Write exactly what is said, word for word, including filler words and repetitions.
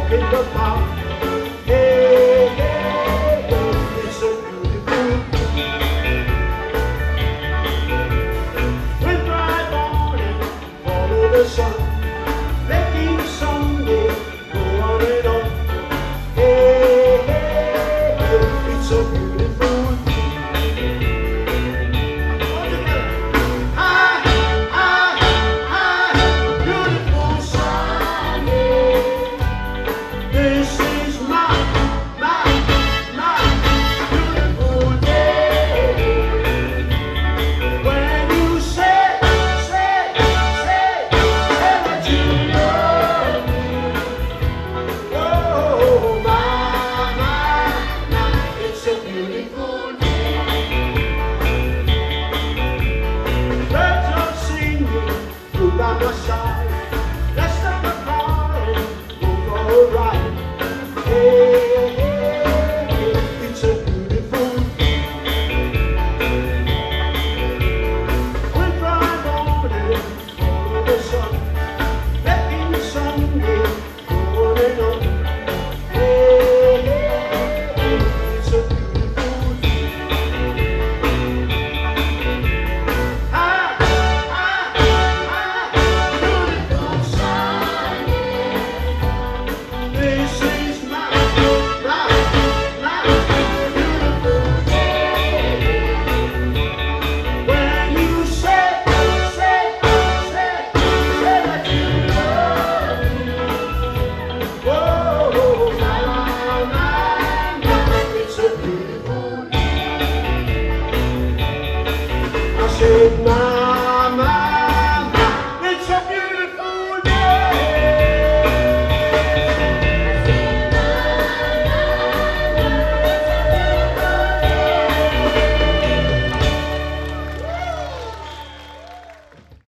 walk in the park. Hey, hey, hey, it's so beautiful. With bright morning, follow the sun, making Sunday go on and on. Hey, hey, hey, it's so beautiful. By my side.